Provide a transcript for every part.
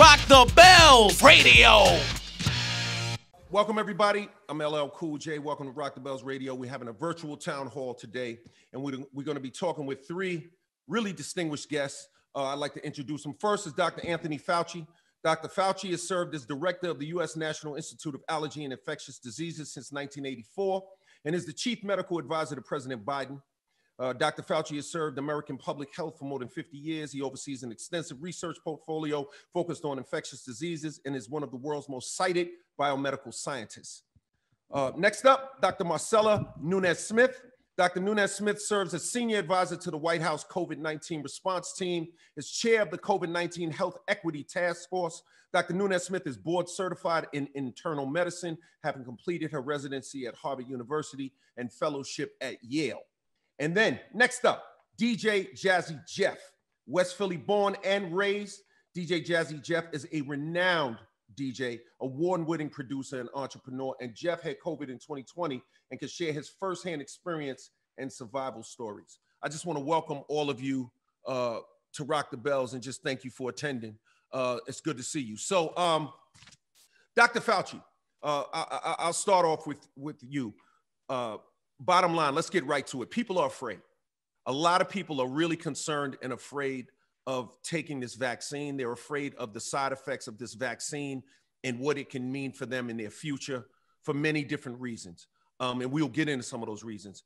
Rock the Bells Radio. Welcome, everybody. I'm LL Cool J. Welcome to Rock the Bells Radio. We're having a virtual town hall today, and we're going to be talking with three really distinguished guests. I'd like to introduce them. First is Dr. Anthony Fauci. Dr. Fauci has served as director of the U.S. National Institute of Allergy and Infectious Diseases since 1984 and is the chief medical advisor to President Biden. Dr. Fauci has served American public health for more than 50 years. He oversees an extensive research portfolio focused on infectious diseases and is one of the world's most cited biomedical scientists. Next up, Dr. Marcella Nunez-Smith. Dr. Nunez-Smith serves as senior advisor to the White House COVID-19 response team, is chair of the COVID-19 Health Equity Task Force. Dr. Nunez-Smith is board certified in internal medicine, having completed her residency at Harvard University and fellowship at Yale. And then next up, DJ Jazzy Jeff, West Philly born and raised. DJ Jazzy Jeff is a renowned DJ, award-winning producer and entrepreneur, and Jeff had COVID in 2020 and can share his firsthand experience and survival stories. I just want to welcome all of you to Rock the Bells and just thank you for attending. It's good to see you. So, Dr. Fauci, I'll start off with you. Bottom line, let's get right to it. People are afraid. A lot of people are really concerned and afraid of taking this vaccine. They're afraid of the side effects of this vaccine and what it can mean for them in their future for many different reasons. And we'll get into some of those reasons.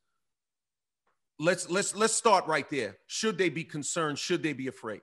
Let's start right there. Should they be concerned? Should they be afraid?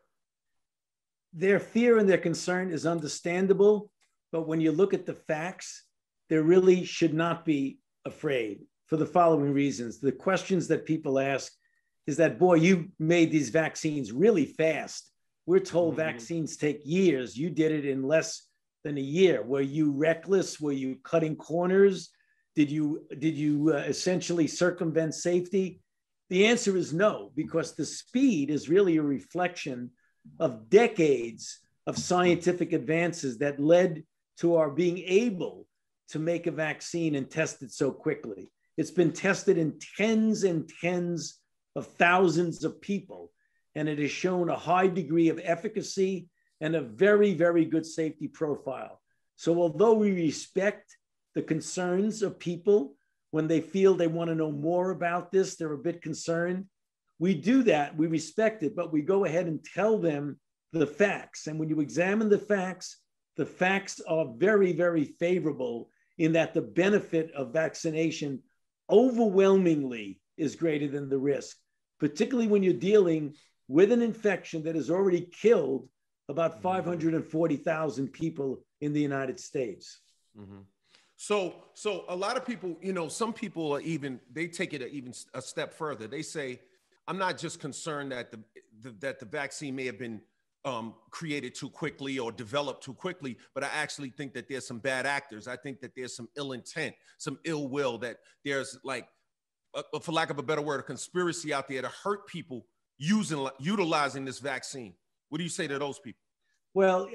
Their fear and their concern is understandable, but when you look at the facts, they really should not be afraid for the following reasons. The questions that people ask is that, boy, you made these vaccines really fast. We're told vaccines take years. You did it in less than a year. Were you reckless? Were you cutting corners? Did you essentially circumvent safety? The answer is no, because the speed is really a reflection of decades of scientific advances that led to our being able to make a vaccine and test it so quickly. It's been tested in tens and tens of thousands of people, and it has shown a high degree of efficacy and a very, very good safety profile. So although we respect the concerns of people when they feel they want to know more about this, they're a bit concerned, we do that, we respect it, but we go ahead and tell them the facts. And when you examine the facts are very, very favorable in that the benefit of vaccination overwhelmingly is greater than the risk, particularly when you're dealing with an infection that has already killed about 540,000 people in the United States. Mm-hmm. So a lot of people, some people are they take it even a step further. They say, I'm not just concerned that the vaccine may have been created too quickly or developed too quickly, but I actually think that there's some bad actors. I think that there's some ill intent, some ill will, that there's for lack of a better word, a conspiracy out there to hurt people utilizing this vaccine. What do you say to those people? Well,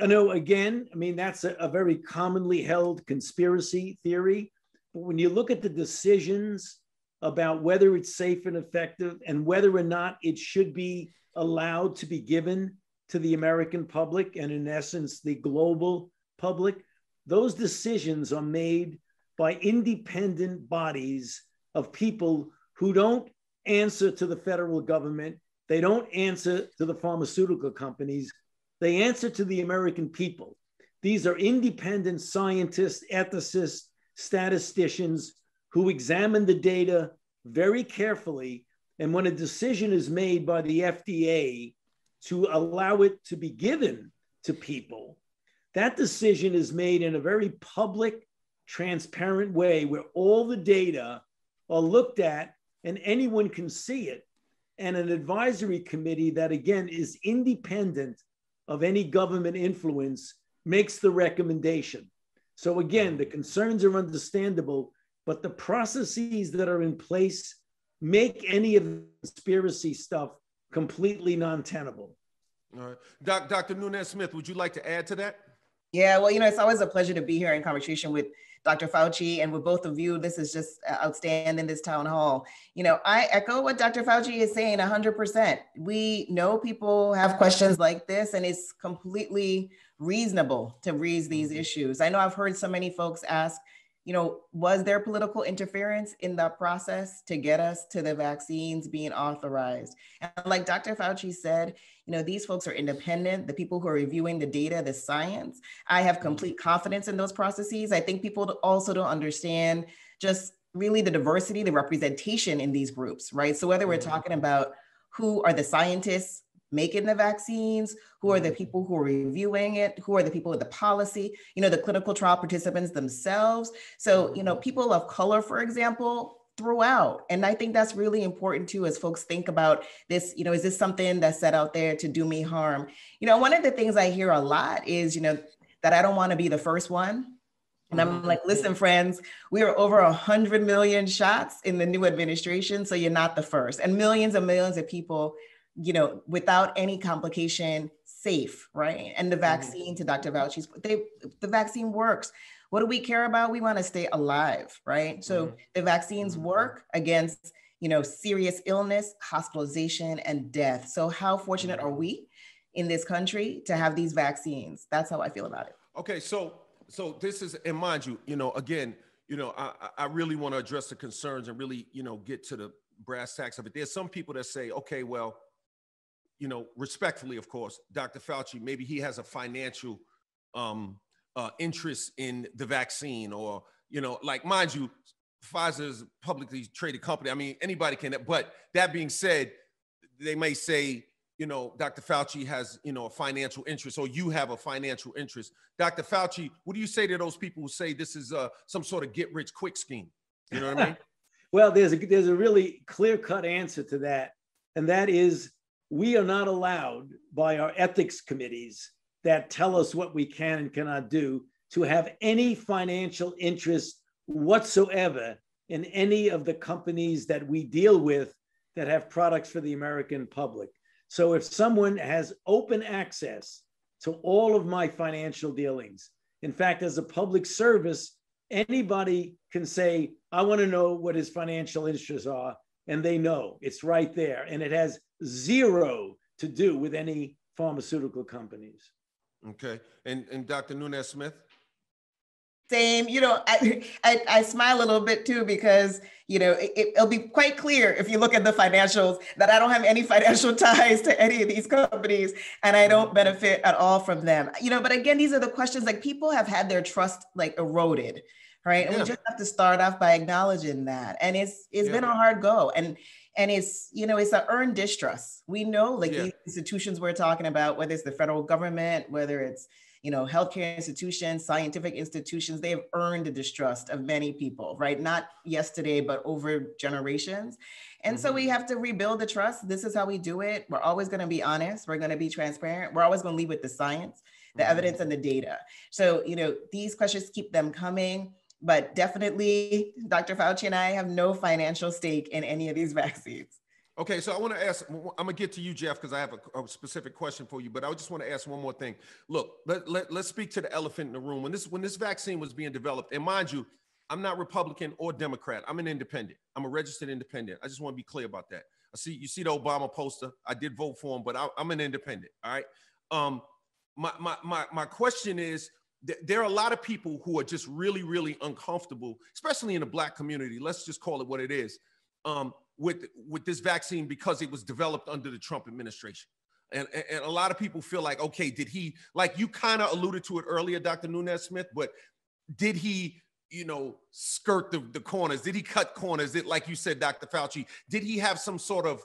that's a very commonly held conspiracy theory. But when you look at the decisions about whether it's safe and effective and whether or not it should be allowed to be given to the American public and, in essence, the global public, those decisions are made by independent bodies of people who don't answer to the federal government. They don't answer to the pharmaceutical companies. They answer to the American people. These are independent scientists, ethicists, statisticians who examine the data very carefully. And when a decision is made by the FDA to allow it to be given to people, that decision is made in a very public, transparent way where all the data are looked at and anyone can see it. And an advisory committee that, again, is independent of any government influence makes the recommendation. So again, the concerns are understandable, but the processes that are in place make any of the conspiracy stuff completely non-tenable. All right. Dr. Nunez-Smith, would you like to add to that? Yeah, well, it's always a pleasure to be here in conversation with Dr. Fauci and with both of you. This is just outstanding, this town hall. I echo what Dr. Fauci is saying 100%. We know people have questions like this, and it's completely reasonable to raise these issues. I know I've heard so many folks ask, was there political interference in the process to get us to the vaccines being authorized? And like Dr. Fauci said, these folks are independent. The people who are reviewing the data, the science, I have complete confidence in those processes. I think people also don't understand just really the diversity, the representation in these groups, right? So whether we're talking about who are the scientists making the vaccines, who are the people who are reviewing it, who are the people with the policy, the clinical trial participants themselves. So, people of color, for example, throughout. And I think that's really important too, as folks think about this, is this something that's set out there to do me harm? One of the things I hear a lot is, that I don't want to be the first one. And I'm like, listen, friends, we are over 100 million shots in the new administration. So you're not the first. And millions of people, without any complication, safe, right? And the vaccine, to Dr. Fauci's, the vaccine works. What do we care about? We want to stay alive, right? So the vaccines work against, serious illness, hospitalization, and death. So how fortunate are we in this country to have these vaccines? That's how I feel about it. Okay, so this is, and mind you, again, I really want to address the concerns and really, get to the brass tacks of it. There's some people that say, okay, well, respectfully, of course, Dr. Fauci, maybe he has a financial interest in the vaccine, or, like, mind you, Pfizer is a publicly traded company. I mean, anybody can, but that being said, they may say, Dr. Fauci has, a financial interest, or you have a financial interest. Dr. Fauci, what do you say to those people who say this is some sort of get rich quick scheme? You know what I mean? Well, there's a really clear-cut answer to that, and that is, we are not allowed by our ethics committees that tell us what we can and cannot do to have any financial interest whatsoever in any of the companies that we deal with that have products for the American public. So if someone has open access to all of my financial dealings, in fact, as a public service, anybody can say, I want to know what his financial interests are, and they know it's right there. And it has zero to do with any pharmaceutical companies. Okay. And Dr. Nunez-Smith? Same, I smile a little bit too, because, it'll be quite clear if you look at the financials that I don't have any financial ties to any of these companies, and I don't benefit at all from them. But again, these are the questions, like, people have had their trust eroded, right? And we just have to start off by acknowledging that. And it's been a hard go. And it's, it's an earned distrust. We know, these institutions we're talking about, whether it's the federal government, whether it's, healthcare institutions, scientific institutions, they have earned the distrust of many people, right? Not yesterday, but over generations. And so we have to rebuild the trust. This is how we do it. We're always going to be honest. We're going to be transparent. We're always going to lead with the science, the evidence, and the data. So, these questions, keep them coming. But definitely, Dr. Fauci and I have no financial stake in any of these vaccines. Okay, so I want to ask, I'm going to get to you, Jeff, because I have a specific question for you, but I just want to ask one more thing. Look, let's speak to the elephant in the room. When this vaccine was being developed, and mind you, I'm not Republican or Democrat. I'm an independent. I'm a registered independent. I just want to be clear about that. You see the Obama poster. I did vote for him, but I'm an independent, all right? My question is, there are a lot of people who are just really, really uncomfortable, especially in the Black community. Let's just call it what it is. With this vaccine, because it was developed under the Trump administration. And a lot of people feel like, okay, did he, like you kind of alluded to it earlier, Dr. Nunez-Smith, but did he, skirt the corners? Did he cut corners? Like you said, Dr. Fauci, did he have some sort of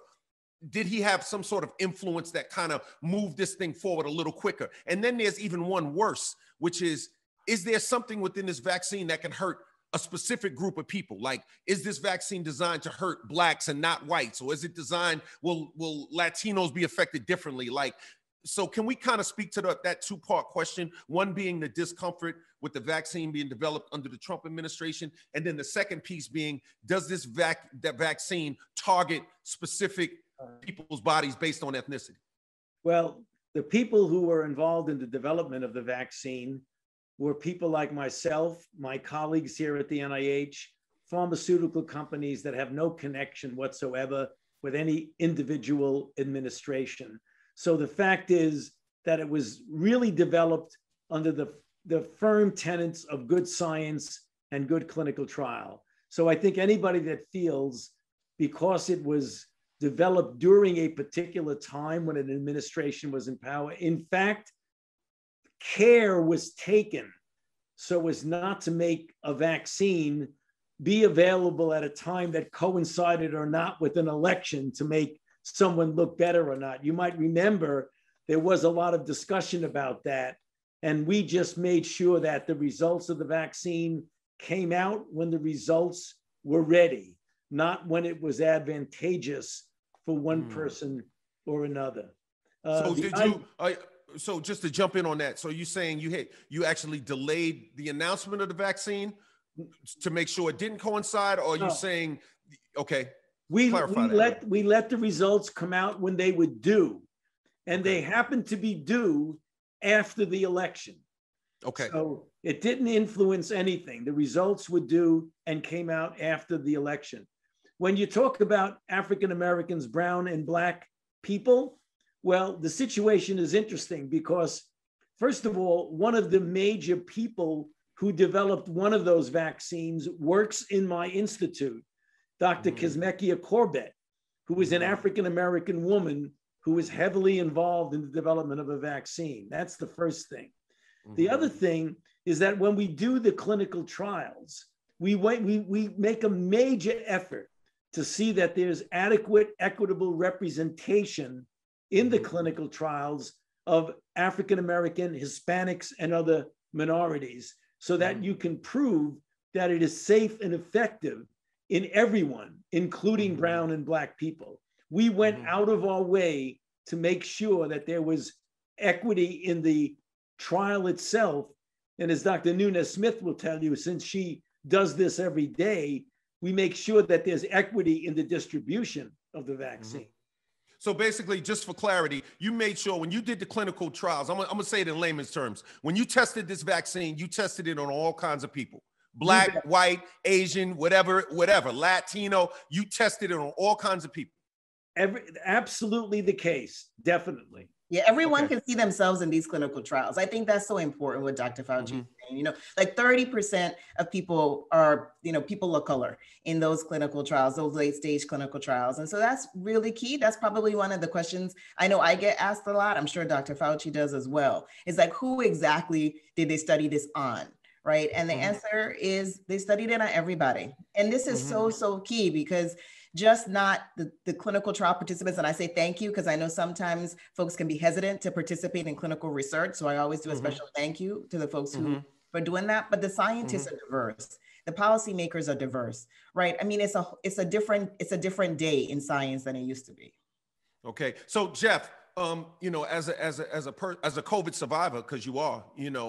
influence that kind of moved this thing forward a little quicker? And then there's even one worse, which is there something within this vaccine that can hurt a specific group of people? Like, is this vaccine designed to hurt Blacks and not whites? Or is it designed, will Latinos be affected differently? Like, so can we kind of speak to that two-part question? One being the discomfort with the vaccine being developed under the Trump administration. And then the second piece being, does this vaccine target specific people's bodies based on ethnicity? Well, the people who were involved in the development of the vaccine were people like myself, my colleagues here at the NIH, pharmaceutical companies that have no connection whatsoever with any individual administration. So the fact is that it was really developed under the firm tenets of good science and good clinical trial. So I think anybody that feels because it was developed during a particular time when an administration was in power, in fact, care was taken so as not to make a vaccine be available at a time that coincided or not with an election to make someone look better or not. You might remember there was a lot of discussion about that. And we just made sure that the results of the vaccine came out when the results were ready, not when it was advantageous for one person or another. So just to jump in on that, so you're saying you actually delayed the announcement of the vaccine to make sure it didn't coincide, or are you saying, okay, we let the results come out when they were due, and they happened to be due after the election. Okay. So it didn't influence anything. The results were due and came out after the election. When you talk about African Americans, brown and black people, well, the situation is interesting because, first of all, one of the major people who developed one of those vaccines works in my institute, Dr. Kizzmekia Corbett, who is an African American woman who is heavily involved in the development of a vaccine. That's the first thing. The other thing is that when we do the clinical trials, we make a major effort to see that there's adequate, equitable representation in the clinical trials of African American, Hispanics, and other minorities, so that you can prove that it is safe and effective in everyone, including brown and black people. We went out of our way to make sure that there was equity in the trial itself. And as Dr. Nunez-Smith will tell you, since she does this every day, we make sure that there's equity in the distribution of the vaccine. So basically, just for clarity, you made sure when you did the clinical trials, I'm gonna say it in layman's terms, when you tested this vaccine, you tested it on all kinds of people. Black, white, Asian, whatever, Latino, you tested it on all kinds of people. Absolutely the case, definitely. Yeah, everyone can see themselves in these clinical trials. I think that's so important what Dr. Fauci is saying. Like 30% of people are, people of color in those clinical trials, those late stage clinical trials. And so that's really key. That's probably one of the questions I know I get asked a lot. I'm sure Dr. Fauci does as well. It's like, who exactly did they study this on? Right. And the answer is they studied it on everybody. And this is so key because just not the clinical trial participants. And I say thank you because I know sometimes folks can be hesitant to participate in clinical research. So I always do a special thank you to the folks who for doing that. But the scientists are diverse. The policymakers are diverse, right? I mean, it's a different day in science than it used to be. Okay, so Jeff, as a COVID survivor, because you are,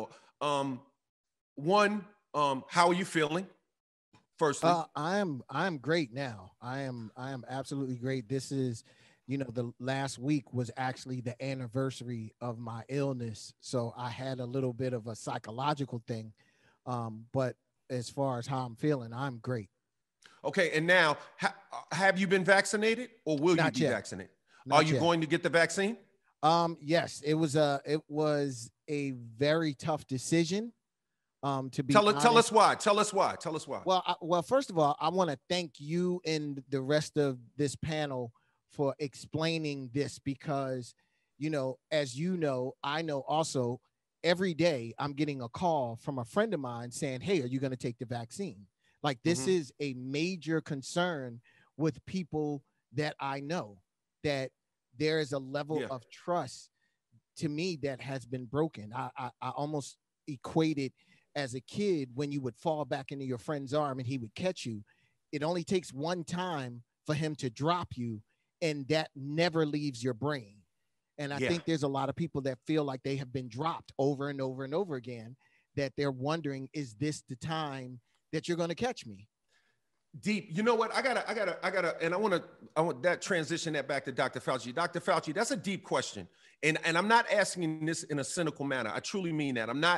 how are you feeling? Firstly, I'm great now. I am absolutely great. This is, the last week was actually the anniversary of my illness, so I had a little bit of a psychological thing. But as far as how I'm feeling, I'm great. Okay, and now have you been vaccinated, or will you be vaccinated? Are you going to get the vaccine? Yes, it was a very tough decision. To be honest. Tell us why. Well, first of all, I want to thank you and the rest of this panel for explaining this because, as I know also every day I'm getting a call from a friend of mine saying, hey, are you going to take the vaccine? Like this is a major concern with people that I know, that there is a level of trust to me that has been broken. I almost equated as a kid, when you would fall back into your friend's arm and he would catch you, it only takes one time for him to drop you, and that never leaves your brain. And I think there's a lot of people that feel like they have been dropped over and over and over again, that they're wondering, is this the time that you're going to catch me? Deep. You know what? I gotta, and I want that transition that back to Dr. Fauci. Dr. Fauci, that's a deep question. And I'm not asking this in a cynical manner. I truly mean that. I'm not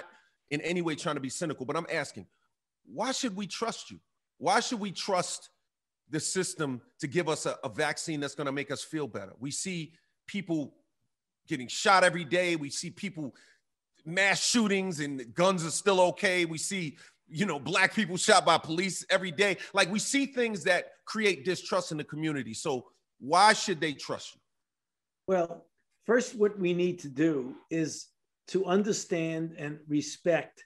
in any way trying to be cynical, but I'm asking, why should we trust you? Why should we trust the system to give us a vaccine that's going to make us feel better? We see people getting shot every day. We see people, mass shootings, and guns are still okay. We see, Black people shot by police every day. Like, we see things that create distrust in the community. So why should they trust you? Well, first, what we need to do is to understand and respect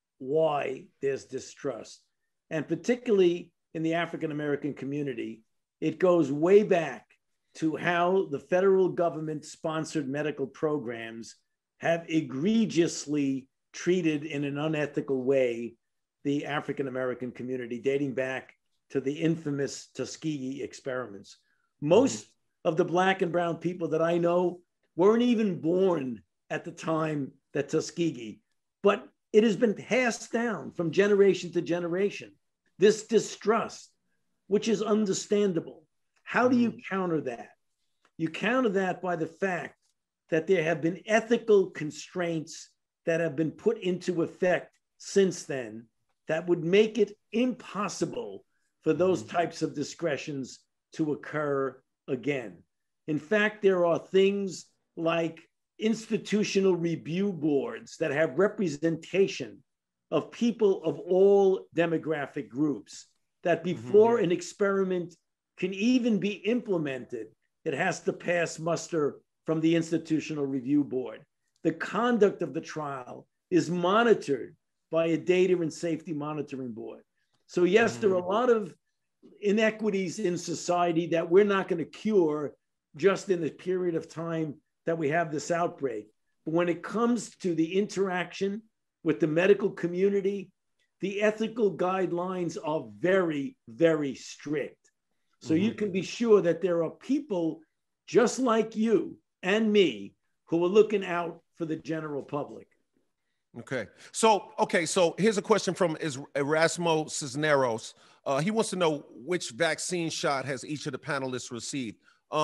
why there's distrust. And particularly in the African-American community, it goes way back to how the federal government-sponsored medical programs have egregiously treated in an unethical way the African-American community, dating back to the infamous Tuskegee experiments. Most of the Black and brown people that I know weren't even born at the time that Tuskegee, but it has been passed down from generation to generation, this distrust, which is understandable. How do you counter that? You counter that by the fact that there have been ethical constraints that have been put into effect since then that would make it impossible for those types of discretions to occur again. In fact, there are things like institutional review boards that have representation of people of all demographic groups, that before an experiment can even be implemented, it has to pass muster from the institutional review board. The conduct of the trial is monitored by a data and safety monitoring board. So yes, there are a lot of inequities in society that we're not going to cure just in the period of time that we have this outbreak. But when it comes to the interaction with the medical community, the ethical guidelines are very, very strict. So you can be sure that there are people just like you and me who are looking out for the general public. Okay. So here's a question from Erasmo Cisneros. He wants to know which vaccine shot has each of the panelists received.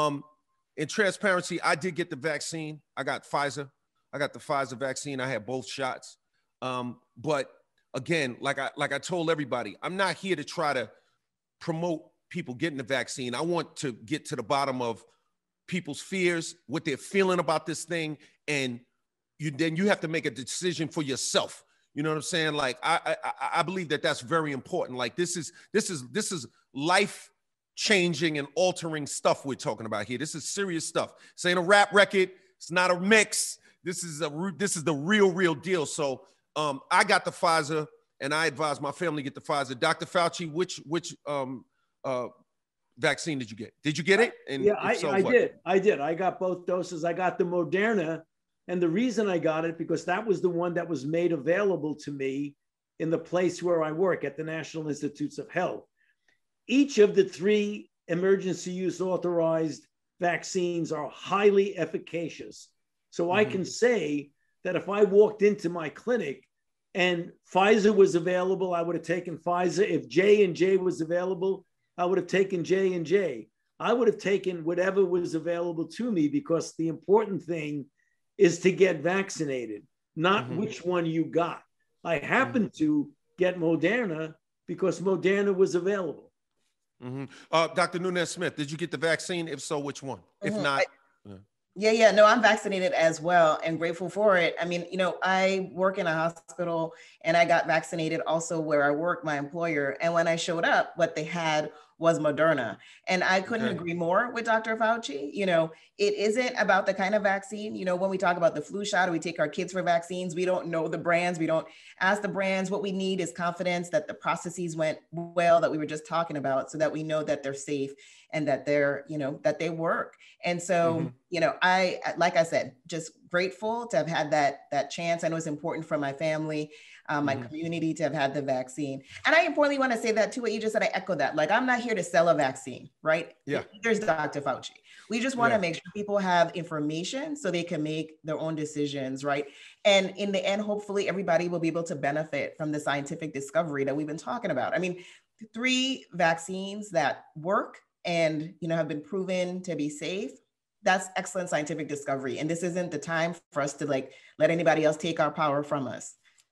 In transparency, I did get the vaccine. I got Pfizer. I got the Pfizer vaccine. I had both shots. But again, like I told everybody, I'm not here to try to promote people getting the vaccine. I want to get to the bottom of people's fears, what they're feeling about this thing, and then you have to make a decision for yourself. You know what I'm saying? Like I believe that that's very important. Like this is life changing and altering stuff we're talking about here. This is serious stuff. This ain't a rap record. It's not a mix. This is the real deal. So I got the Pfizer, and I advise my family get the Pfizer. Dr. Fauci, which vaccine did you get? Did you get it? And yeah, I did. I got both doses. I got the Moderna. And the reason I got it, because that was the one that was made available to me in the place where I work at the National Institutes of Health. Each of the 3 emergency use authorized vaccines are highly efficacious. So I can say that if I walked into my clinic and Pfizer was available, I would have taken Pfizer. If J&J was available, I would have taken J&J. I would have taken whatever was available to me, because the important thing is to get vaccinated, not which one you got. I happened to get Moderna because Moderna was available. Dr. Nunez-Smith, did you get the vaccine? If so, which one? If not, No, I'm vaccinated as well, and grateful for it. I mean, I work in a hospital, and I got vaccinated also where I work, my employer. And when I showed up, what they had was Moderna. And I couldn't agree more with Dr. Fauci. It isn't about the kind of vaccine, when we talk about the flu shot, or we take our kids for vaccines, we don't know the brands. We don't ask the brands. What we need is confidence that the processes went well, that we were just talking about, so that we know that they're safe and that they're, that they work. And so, I, like I said, just grateful to have had that chance. I know it's important for my family, my community, to have had the vaccine. And I importantly want to say that too, what you just said, I echo that. Like, I'm not here to sell a vaccine, right? Yeah. There's Dr. Fauci. We just want to make sure people have information so they can make their own decisions, right? And in the end, hopefully everybody will be able to benefit from the scientific discovery that we've been talking about. I mean, 3 vaccines that work and, have been proven to be safe. That's excellent scientific discovery. And this isn't the time for us to let anybody else take our power from us.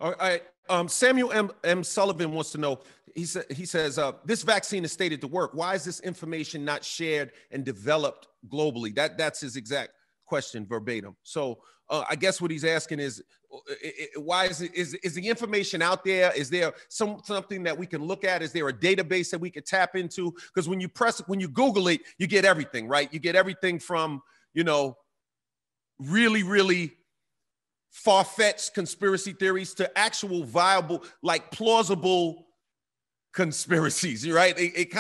All right. Samuel M. Sullivan wants to know, he says, this vaccine is stated to work. Why is this information not shared and developed globally? That's his exact question verbatim. So I guess what he's asking is, why is the information out there? Is there something that we can look at? Is there a database that we could tap into? Because when you Google it, you get everything, right? You get everything from, really, really far-fetched conspiracy theories to actual viable, like plausible conspiracies, right?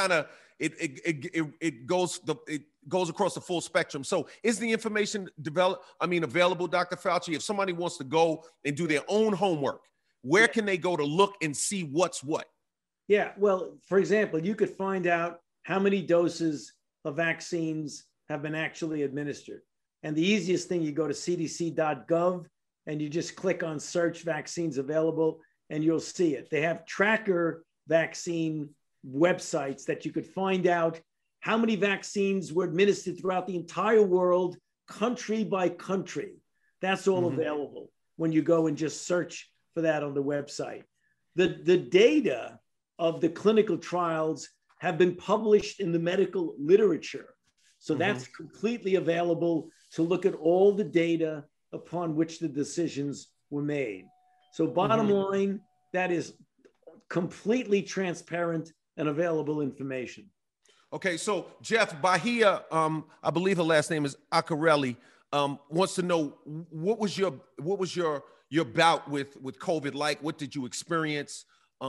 It goes across the full spectrum. So is the information available, Dr. Fauci? If somebody wants to go and do their own homework, where can they go to look and see what's what? Yeah, well, for example, you could find out how many doses of vaccines have been actually administered. And the easiest thing, you go to cdc.gov and you just click on search vaccines available and you'll see it. They have tracker vaccine websites that you could find out how many vaccines were administered throughout the entire world, country by country. That's all available when you go and just search for that on the website. The data of the clinical trials have been published in the medical literature. So that's completely available to look at all the data upon which the decisions were made. So bottom line, that is completely transparent and available information. Okay, so Jeff Bahia, I believe her last name is Accarelli, wants to know what was your bout with COVID like? What did you experience?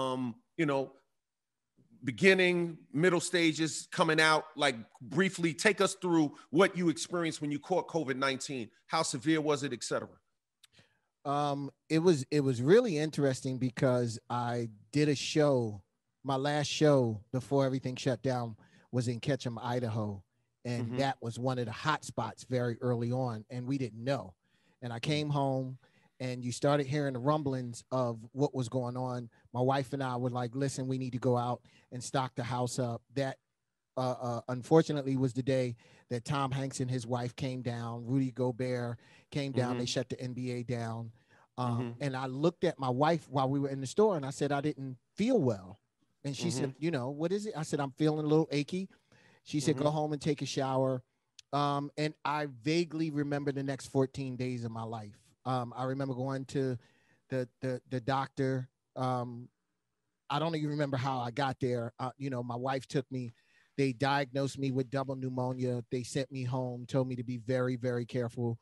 Beginning, middle stages, coming out, like briefly take us through what you experienced when you caught COVID-19. How severe was it, et cetera? It was really interesting because I did a show. My last show before everything shut down was in Ketchum, Idaho. And that was one of the hot spots very early on. And we didn't know. And I came home and you started hearing the rumblings of what was going on. My wife and I were like, listen, we need to go out and stock the house up. That unfortunately was the day that Tom Hanks and his wife came down. Rudy Gobert came down. They shut the NBA down. And I looked at my wife while we were in the store and I said, I didn't feel well. And she said, what is it? I said, I'm feeling a little achy. She said, go home and take a shower. And I vaguely remember the next 14 days of my life. I remember going to the doctor. I don't even remember how I got there. My wife took me. They diagnosed me with double pneumonia. They sent me home, told me to be very, very careful.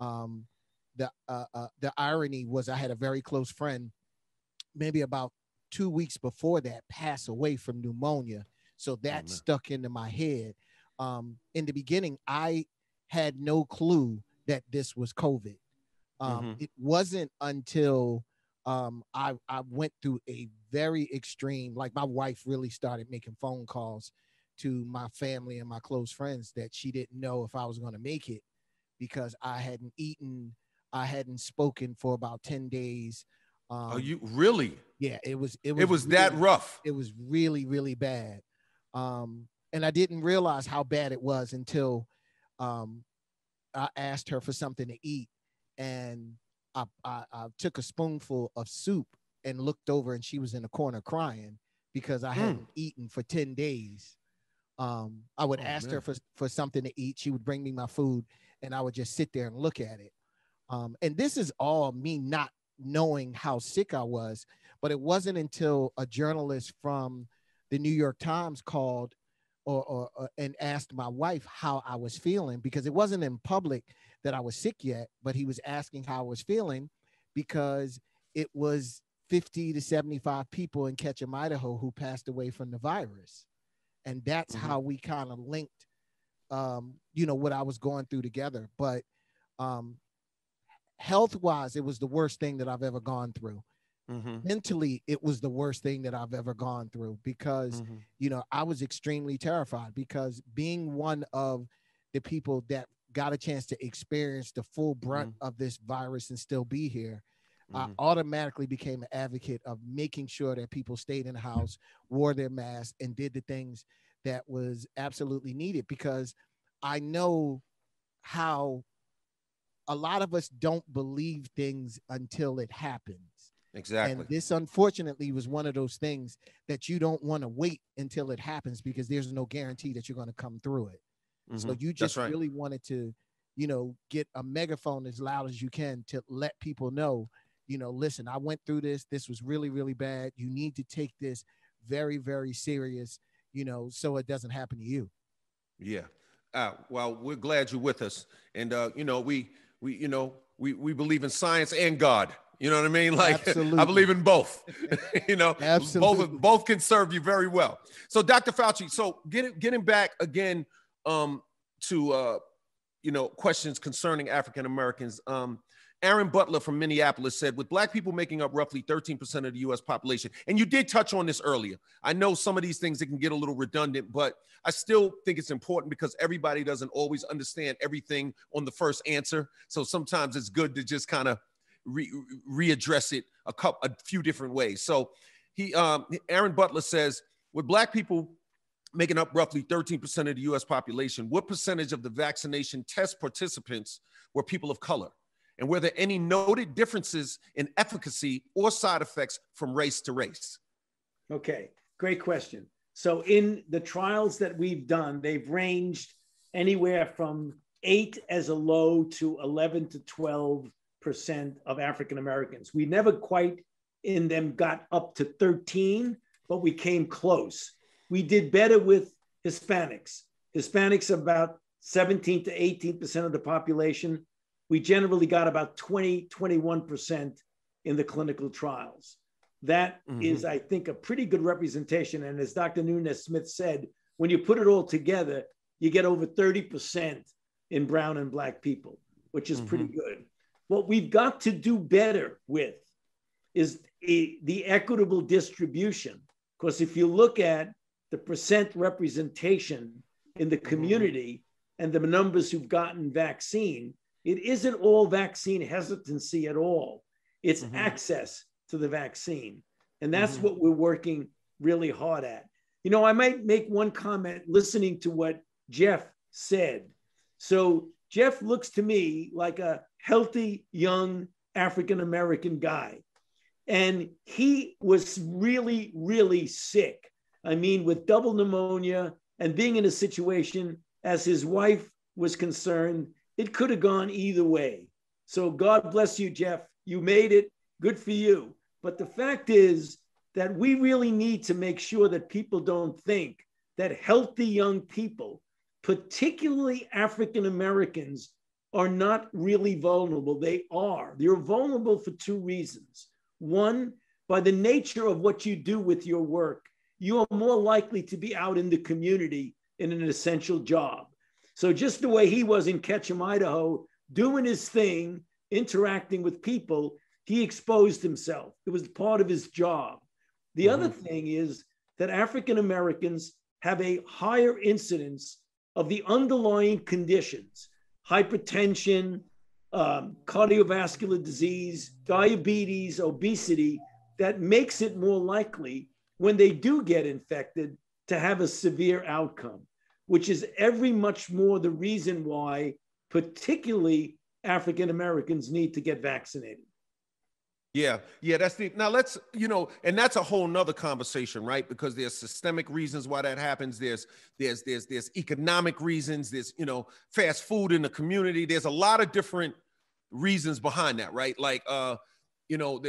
The irony was I had a very close friend, maybe about 2 weeks before that, pass away from pneumonia. So that stuck into my head. In the beginning, I had no clue that this was COVID. It wasn't until I went through a very extreme, like my wife really started making phone calls to my family and my close friends that she didn't know if I was going to make it because I hadn't eaten, I hadn't spoken for about 10 days. Are you really? Yeah, it was really, that rough. It was really, really bad. And I didn't realize how bad it was until I asked her for something to eat. And I took a spoonful of soup and looked over and she was in the corner crying because I hadn't eaten for 10 days. I would ask her for something to eat. She would bring me my food and I would just sit there and look at it. And this is all me not knowing how sick I was, but it wasn't until a journalist from the New York Times called and asked my wife how I was feeling, because it wasn't in public that I was sick yet, but he was asking how I was feeling because it was 50 to 75 people in Ketchum, Idaho who passed away from the virus. And that's how we kind of linked, what I was going through together. But health-wise, it was the worst thing that I've ever gone through. Mentally, it was the worst thing that I've ever gone through because, I was extremely terrified because being one of the people that got a chance to experience the full brunt of this virus and still be here, I automatically became an advocate of making sure that people stayed in the house, wore their masks, and did the things that was absolutely needed, because I know how a lot of us don't believe things until it happens. Exactly. And this, unfortunately, was one of those things that you don't want to wait until it happens, because there's no guarantee that you're going to come through it. So you just really wanted to, you know, get a megaphone as loud as you can to let people know, you know, listen, I went through this. This was really, really bad. You need to take this very, very serious, you know, so it doesn't happen to you. Yeah. Well, we're glad you're with us. And, you know, we believe in science and God. You know what I mean? Like, absolutely. I believe in both. You know, absolutely. Both can serve you very well. So, Dr. Fauci, so getting back again to, you know, questions concerning African Americans. Aaron Butler from Minneapolis said, with Black people making up roughly 13% of the U.S. population, and you did touch on this earlier. I know some of these things that can get a little redundant, but I still think it's important because everybody doesn't always understand everything on the first answer. So sometimes it's good to just kind of readdress it a few different ways. So Aaron Butler says, with Black people making up roughly 13% of the U.S. population, what percentage of the vaccination test participants were people of color? And were there any noted differences in efficacy or side effects from race to race? Okay, great question. So in the trials that we've done, they've ranged anywhere from 8 as a low to 11 to 12% of African Americans. We never quite in them got up to 13, but we came close. We did better with Hispanics. Hispanics about 17 to 18% of the population. We generally got about 21% in the clinical trials. That is, I think, a pretty good representation. And as Dr. Nunez-Smith said, when you put it all together, you get over 30% in brown and Black people, which is pretty good. What we've got to do better with is the equitable distribution. Because if you look at the percent representation in the community and the numbers who've gotten vaccine, it isn't all vaccine hesitancy at all. It's access to the vaccine. And that's what we're working really hard at. You know, I might make one comment listening to what Jeff said. So Jeff looks to me like a healthy, young African-American guy. And he was really, really sick. I mean, with double pneumonia and being in a situation, as his wife was concerned, it could have gone either way. So God bless you, Jeff. You made it. Good for you. But the fact is that we really need to make sure that people don't think that healthy young people, particularly African Americans, are not really vulnerable. They are. They're vulnerable for 2 reasons. One, by the nature of what you do with your work, you are more likely to be out in the community in an essential job. So just the way he was in Ketchum, Idaho, doing his thing, interacting with people, he exposed himself. It was part of his job. The other thing is that African Americans have a higher incidence of the underlying conditions, hypertension, cardiovascular disease, diabetes, obesity, that makes it more likely when they do get infected to have a severe outcome, which is every much more the reason why particularly African Americans need to get vaccinated. Yeah, that's now let's, you know, and that's a whole nother conversation, right? Because there's systemic reasons why that happens. There's economic reasons. There's, you know, fast food in the community. There's a lot of different reasons behind that, right? Like, you know,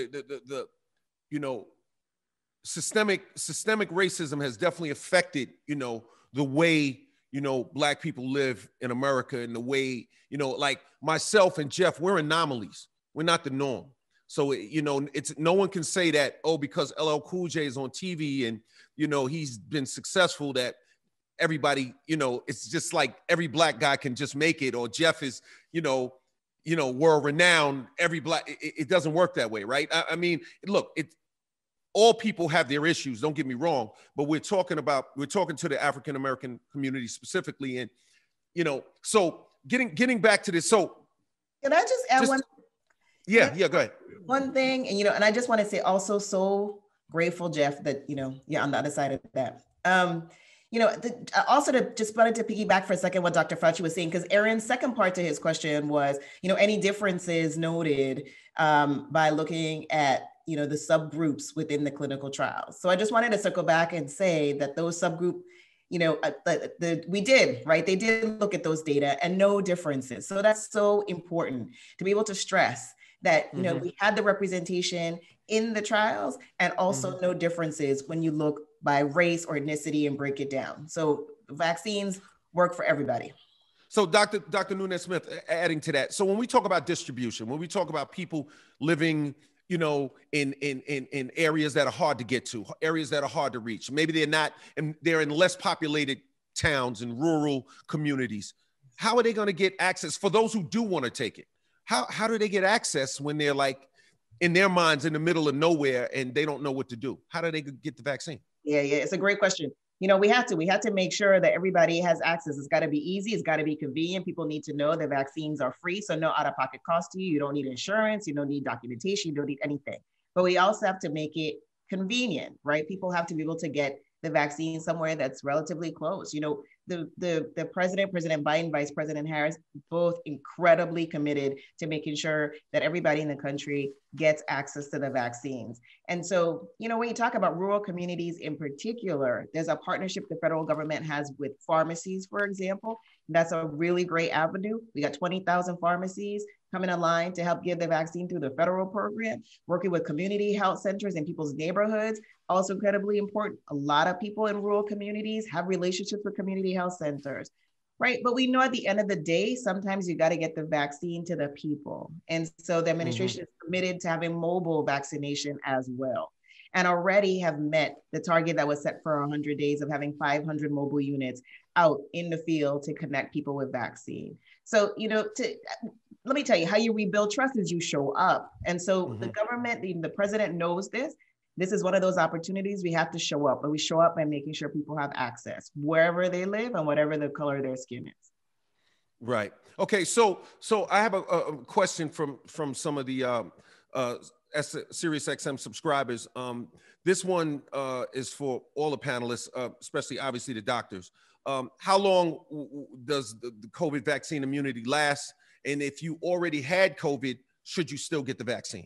systemic racism has definitely affected, you know, the way, you know, Black people live in America, and the way, you know, like myself and Jeff, we're anomalies. We're not the norm. So, you know, it's no one can say that, oh, because LL Cool J is on TV and, you know, he's been successful, that everybody, you know, it's just like every Black guy can just make it, or Jeff is, you know, world renowned. Every Black, it doesn't work that way, right? I mean, look, all people have their issues. Don't get me wrong, but we're talking to the African American community specifically, and, you know, so getting back to this. So, can I just add one? Yeah, go ahead. One thing, and, you know, and I just want to say also so grateful, Jeff, that, you know, you're on the other side of that. You know, also just wanted to piggyback for a second what Dr. Fauci was saying, because Aaron's second part to his question was, you know, any differences noted by looking at the subgroups within the clinical trials. So I just wanted to circle back and say that those subgroup, we did, right? They did look at those data and no differences. So that's so important to be able to stress that, we had the representation in the trials and also no differences when you look by race or ethnicity and break it down. So vaccines work for everybody. So Dr. Nunez-Smith, adding to that. So when we talk about distribution, when we talk about people living, in areas that are hard to get to, areas that are hard to reach, maybe they're in less populated towns and rural communities. How are they going to get access for those who do want to take it? How do they get access when they're like in their minds in the middle of nowhere and they don't know what to do? How do they get the vaccine? Yeah, it's a great question. We have to make sure that everybody has access. It's got to be easy. It's got to be convenient. People need to know that vaccines are free. So no out-of-pocket cost to you. You don't need insurance. You don't need documentation. You don't need anything. But we also have to make it convenient, right? People have to be able to get the vaccine somewhere that's relatively close. The President Biden, Vice President Harris, both incredibly committed to making sure that everybody in the country gets access to the vaccines. And so, when you talk about rural communities in particular, there's a partnership the federal government has with pharmacies, for example. That's a really great avenue. We got 20,000 pharmacies coming online to help give the vaccine through the federal program, working with community health centers in people's neighborhoods, also incredibly important. A lot of people in rural communities have relationships with community health centers, right? But we know at the end of the day, sometimes you got to get the vaccine to the people. And so the administration is committed to having mobile vaccination as well, and already have met the target that was set for 100 days of having 500 mobile units out in the field to connect people with vaccine. So, let me tell you, how you rebuild trust is you show up. And so the government, the president knows this. This is one of those opportunities we have to show up, but we show up by making sure people have access wherever they live and whatever the color of their skin is. Right. Okay. So I have a question from some of the SiriusXM subscribers. This one is for all the panelists, especially obviously the doctors. How long does the COVID vaccine immunity last? And if you already had COVID, should you still get the vaccine?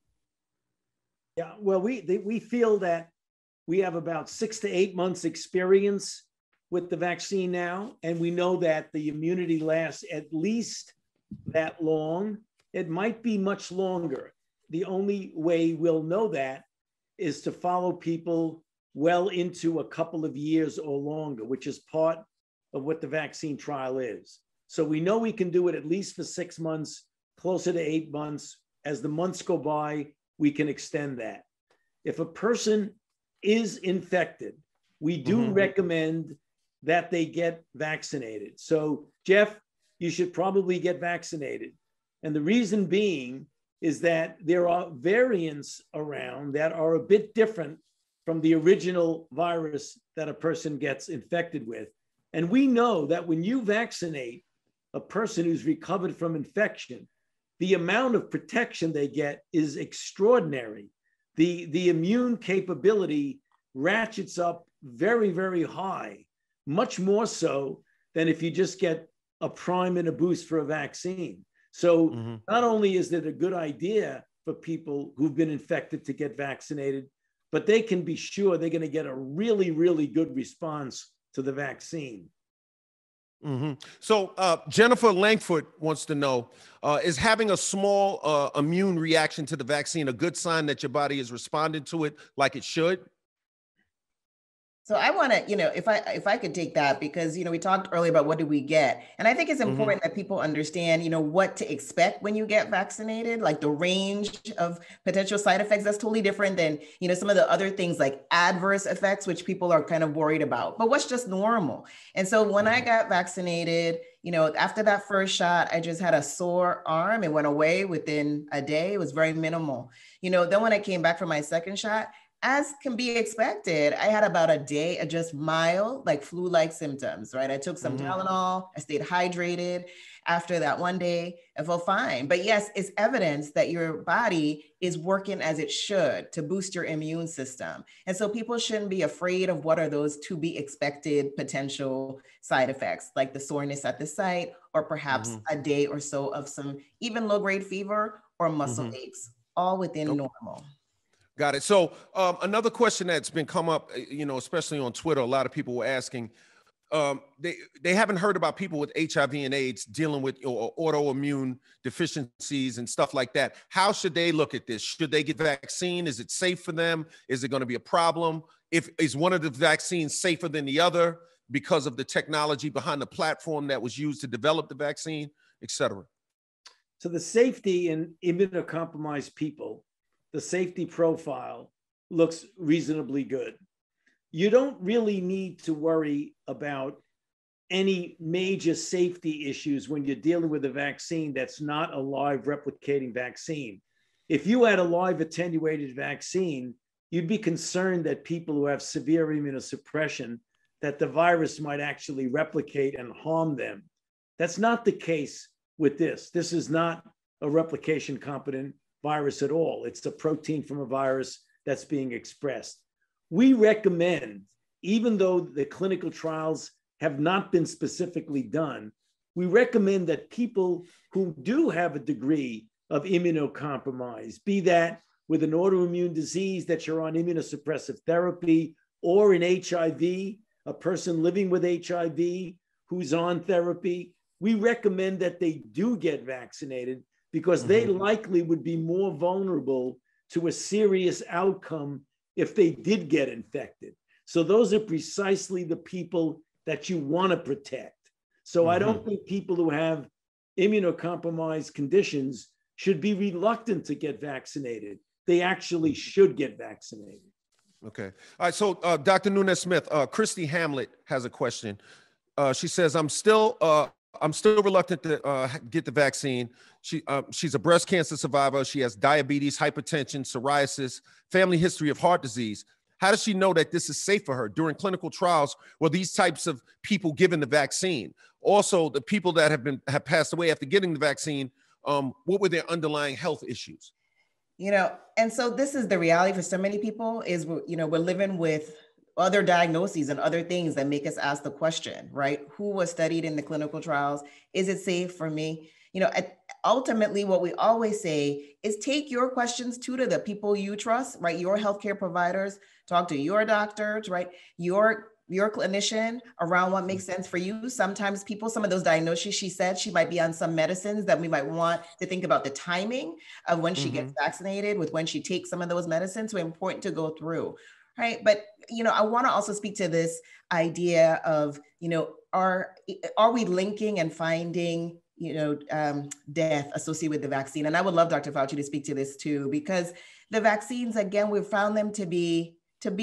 Yeah, well, we feel that we have about 6 to 8 months experience with the vaccine now, and we know that the immunity lasts at least that long. It might be much longer. The only way we'll know that is to follow people well into a couple of years or longer, which is part of what the vaccine trial is. So we know we can do it at least for 6 months, closer to 8 months. As the months go by, we can extend that. If a person is infected, we do recommend that they get vaccinated. So, Jeff, you should probably get vaccinated. And the reason being is that there are variants around that are a bit different from the original virus that a person gets infected with. And we know that when you vaccinate a person who's recovered from infection, the amount of protection they get is extraordinary. The immune capability ratchets up very, very high, much more so than if you just get a prime and a boost for a vaccine. So not only is it a good idea for people who've been infected to get vaccinated, but they can be sure they're going to get a really, really good response to the vaccine. So Jennifer Langford wants to know, is having a small immune reaction to the vaccine a good sign that your body is responding to it like it should? So I want to, if I could take that, because, we talked earlier about what do we get. And I think it's important that people understand, what to expect when you get vaccinated, like the range of potential side effects. That's totally different than, some of the other things like adverse effects, which people are kind of worried about. But what's just normal? And so when I got vaccinated, after that first shot, I just had a sore arm. It went away within a day. It was very minimal. Then when I came back for my second shot, as can be expected, I had about a day of just mild, like flu-like symptoms, right? I took some Tylenol, I stayed hydrated. After that one day, I felt fine. But yes, it's evidence that your body is working as it should to boost your immune system. And so people shouldn't be afraid of what are those to be expected potential side effects, like the soreness at the site, or perhaps a day or so of some even low-grade fever or muscle aches, all within normal. Got it. So another question that's been come up, especially on Twitter, a lot of people were asking, they haven't heard about people with HIV and AIDS dealing with autoimmune deficiencies and stuff like that. How should they look at this? Should they get vaccine? Is it safe for them? Is it going to be a problem? Is one of the vaccines safer than the other because of the technology behind the platform that was used to develop the vaccine, et cetera? So the safety in immunocompromised people, the safety profile looks reasonably good. You don't really need to worry about any major safety issues when you're dealing with a vaccine that's not a live replicating vaccine. If you had a live attenuated vaccine, you'd be concerned that people who have severe immunosuppression, that the virus might actually replicate and harm them. That's not the case with this. This is not a replication competent virus at all. It's a protein from a virus that's being expressed. We recommend, even though the clinical trials have not been specifically done, we recommend that people who do have a degree of immunocompromise, be that with an autoimmune disease that you're on immunosuppressive therapy, or in HIV, a person living with HIV who's on therapy, we recommend that they do get vaccinated because they likely would be more vulnerable to a serious outcome if they did get infected. So those are precisely the people that you want to protect. So I don't think people who have immunocompromised conditions should be reluctant to get vaccinated. They actually should get vaccinated. Okay. All right. So Dr. Nunez-Smith, Christy Hamlet has a question. She says, I'm still reluctant to get the vaccine. She's a breast cancer survivor. She has diabetes, hypertension, psoriasis, family history of heart disease. How does she know that this is safe for her? During clinical trials, were these types of people given the vaccine? Also, the people that have passed away after getting the vaccine, what were their underlying health issues? And so this is the reality for so many people is, we're living with other diagnoses and other things that make us ask the question, right? Who was studied in the clinical trials? Is it safe for me? Ultimately, what we always say is take your questions to the people you trust, right? Your healthcare providers, talk to your doctors, right? Your clinician around what makes sense for you. Sometimes some of those diagnoses, she said she might be on some medicines that we might want to think about the timing of when she gets vaccinated with when she takes some of those medicines. So important to go through. Right. But, I want to also speak to this idea of, are we linking and finding, death associated with the vaccine? And I would love Dr. Fauci to speak to this too, because the vaccines, again, we've found them to be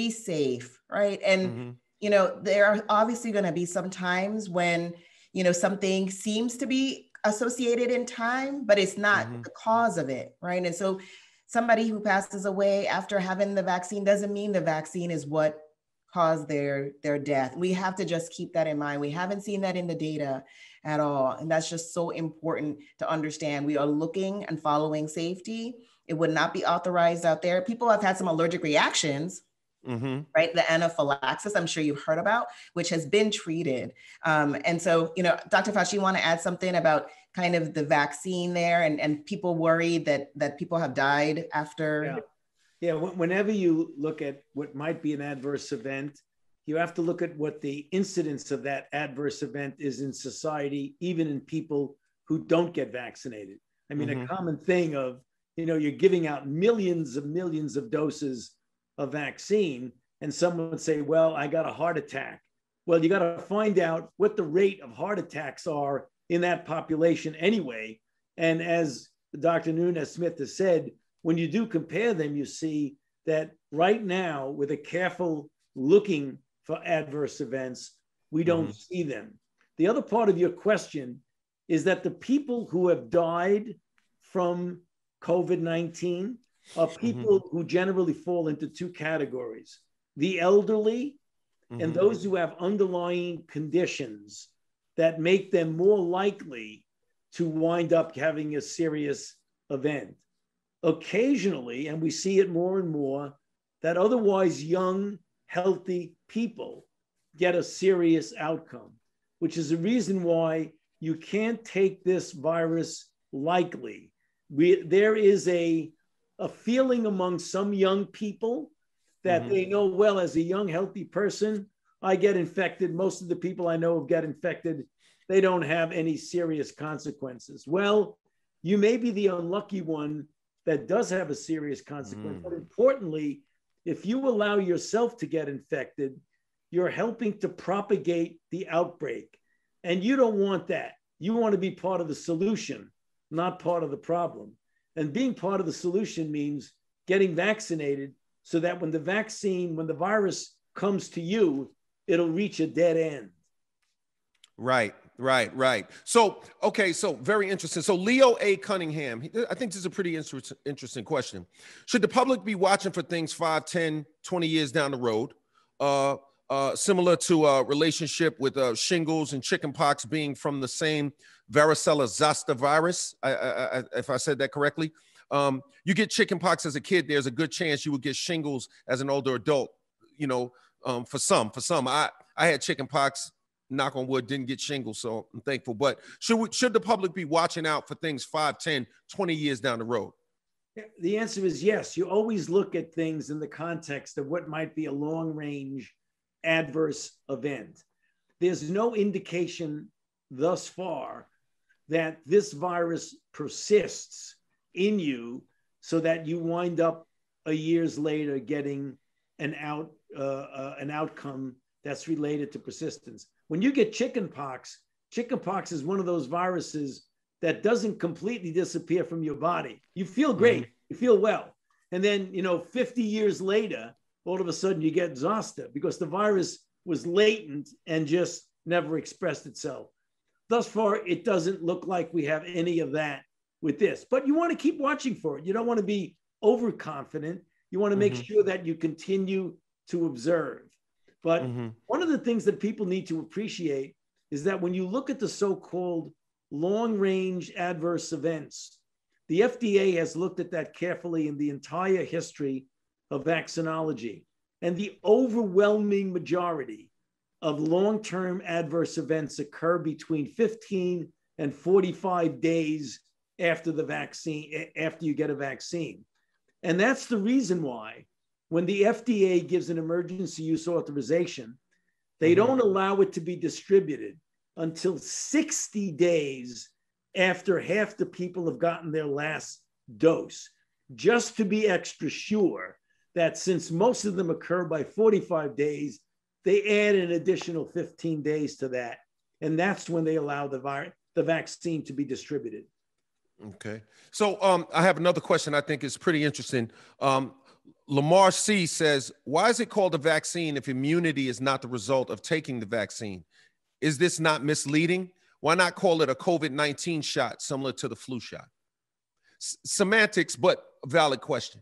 safe. Right. And, there are obviously going to be some times when, something seems to be associated in time, but it's not the cause of it. Right. And so somebody who passes away after having the vaccine doesn't mean the vaccine is what caused their death. We have to just keep that in mind. We haven't seen that in the data at all. And that's just so important to understand. We are looking and following safety. It would not be authorized out there. People have had some allergic reactions, right? The anaphylaxis, I'm sure you've heard about, which has been treated. And so, Dr. Fauci, you want to add something about kind of the vaccine there and people worried that people have died after? Yeah, whenever you look at what might be an adverse event, you have to look at what the incidence of that adverse event is in society, even in people who don't get vaccinated. I mean, a common thing of, you're giving out millions of doses of vaccine and someone would say, well, I got a heart attack. Well, you got to find out what the rate of heart attacks are in that population anyway. And as Dr. Nunez-Smith has said, when you do compare them, you see that right now, with a careful looking for adverse events, we don't see them. The other part of your question is that the people who have died from COVID-19 are people who generally fall into two categories: the elderly and those who have underlying conditions that make them more likely to wind up having a serious event. Occasionally, and we see it more and more, that otherwise young, healthy people get a serious outcome, which is the reason why you can't take this virus lightly. There is a a feeling among some young people that they know, well, as a young, healthy person, I get infected. Most of the people I know who get infected, they don't have any serious consequences. Well, you may be the unlucky one that does have a serious consequence. But importantly, if you allow yourself to get infected, you're helping to propagate the outbreak. And you don't want that. You want to be part of the solution, not part of the problem. And being part of the solution means getting vaccinated so that when the virus comes to you, it'll reach a dead end. Right. So, okay, so very interesting. So Leo A. Cunningham, I think this is a pretty interesting question. Should the public be watching for things 5, 10, 20 years down the road? Similar to a relationship with shingles and chickenpox being from the same varicella zoster virus, if I said that correctly. You get chickenpox as a kid, there's a good chance you would get shingles as an older adult, for some. I had chickenpox, knock on wood, didn't get shingles, so I'm thankful. But should the public be watching out for things 5, 10, 20 years down the road? The answer is yes. You always look at things in the context of what might be a long-range adverse event. There's no indication thus far that this virus persists in you so that you wind up years later getting an outcome that's related to persistence. When you get chickenpox is one of those viruses that doesn't completely disappear from your body. You feel great, you feel well. And then, 50 years later, all of a sudden you get zoster because the virus was latent and just never expressed itself. Thus far, it doesn't look like we have any of that with this, but you want to keep watching for it. You don't want to be overconfident. You want to make sure that you continue to observe. But one of the things that people need to appreciate is that when you look at the so-called long-range adverse events, the FDA has looked at that carefully in the entire history of vaccinology. And the overwhelming majority of long-term adverse events occur between 15 and 45 days after the vaccine, after you get a vaccine. And that's the reason why when the FDA gives an emergency use authorization, they don't allow it to be distributed until 60 days after half the people have gotten their last dose, just to be extra sure that since most of them occur by 45 days, they add an additional 15 days to that. And that's when they allow the vaccine to be distributed. Okay. So I have another question I think is pretty interesting. Lamar C says, why is it called a vaccine if immunity is not the result of taking the vaccine? Is this not misleading? Why not call it a COVID-19 shot similar to the flu shot? Semantics, but a valid question.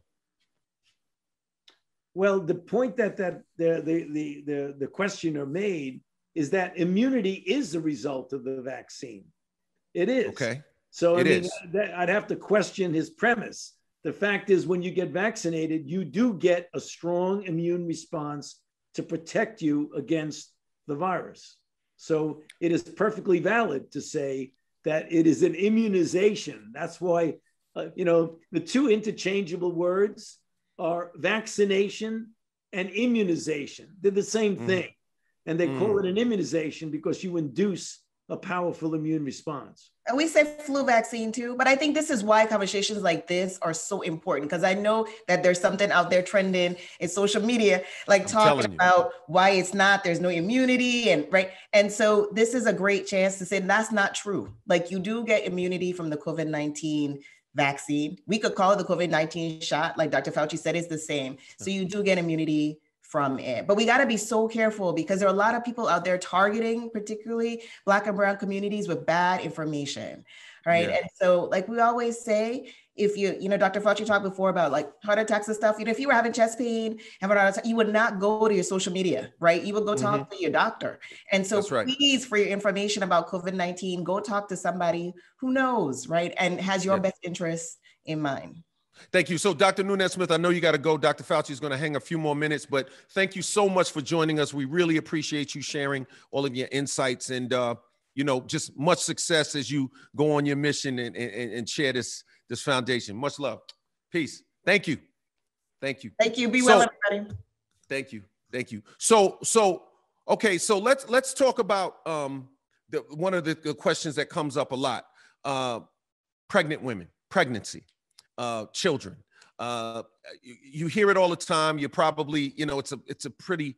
Well, the point that the questioner made is that immunity is the result of the vaccine. It is. Okay. So I'd have to question his premise. The fact is, when you get vaccinated, you do get a strong immune response to protect you against the virus. So it is perfectly valid to say that it is an immunization. That's why, the two interchangeable words are vaccination and immunization. They're the same thing. And they call it an immunization because you induce a powerful immune response. And we say flu vaccine too, but I think this is why conversations like this are so important, because I know that there's something out there trending in social media, like talking about why it's not, there's no immunity and right. And so this is a great chance to say that's not true. Like you do get immunity from the COVID-19 vaccine. We could call it the COVID-19 shot. Like Dr. Fauci said, it's the same. So you do get immunity from it. But we got to be so careful because there are a lot of people out there targeting particularly Black and brown communities with bad information, right? Yeah. And so like we always say, if Dr. Fauci talked before about like heart attacks and stuff, if you were having chest pain, you would not go to your social media, right? You would go talk to your doctor. And so please, for your information about COVID-19, go talk to somebody who knows, right? And has your best interests in mind. Thank you. So Dr. Nunez-Smith, I know you got to go. Dr. Fauci is going to hang a few more minutes, but thank you so much for joining us. We really appreciate you sharing all of your insights and, just much success as you go on your mission and share this foundation. Much love. Peace. Thank you. Thank you. Thank you. Be well, everybody. Thank you. Thank you. So okay, so let's talk about one of the questions that comes up a lot. Pregnant women, pregnancy, children. You hear it all the time. You probably, it's a pretty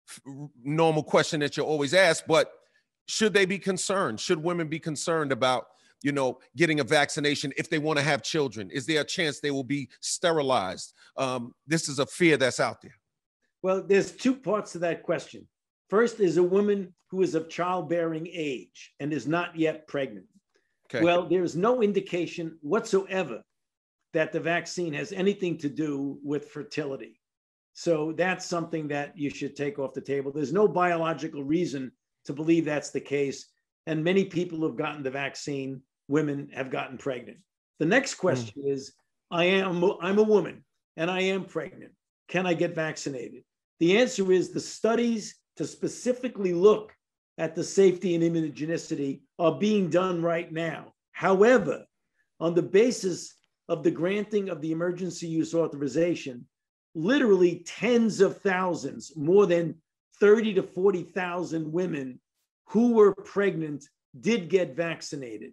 normal question that you always ask, but should they be concerned? Should women be concerned about, getting a vaccination if they want to have children? Is there a chance they will be sterilized? This is a fear that's out there. Well, there's two parts to that question. First is a woman who is of childbearing age and is not yet pregnant. Okay. Well, there's no indication whatsoever that the vaccine has anything to do with fertility. So that's something that you should take off the table. There's no biological reason to believe that's the case. And many people who have gotten the vaccine, women have gotten pregnant. The next question is, I'm a woman and I am pregnant. Can I get vaccinated? The answer is the studies to specifically look at the safety and immunogenicity are being done right now. However, on the basis of the granting of the emergency use authorization, literally tens of thousands, more than 30 to 40,000 women who were pregnant did get vaccinated.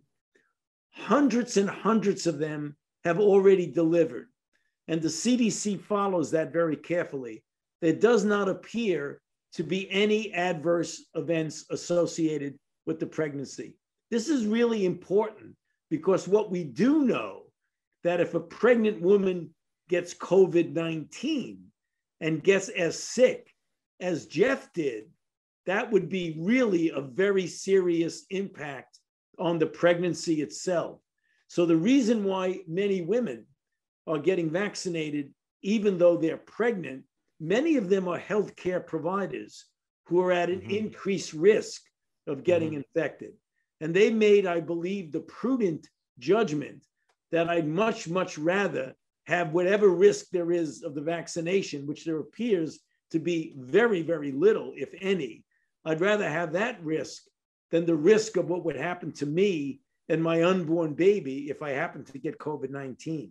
Hundreds and hundreds of them have already delivered. And the CDC follows that very carefully. There does not appear to be any adverse events associated with the pregnancy. This is really important because what we do know that if a pregnant woman gets COVID-19 and gets as sick as Jeff did, that would be really a very serious impact on the pregnancy itself. So the reason why many women are getting vaccinated, even though they're pregnant, many of them are healthcare providers who are at an increased risk of getting infected. And they made, I believe, the prudent judgment that I'd much, much rather have whatever risk there is of the vaccination, which there appears to be very, very little, if any. I'd rather have that risk than the risk of what would happen to me and my unborn baby if I happen to get COVID-19.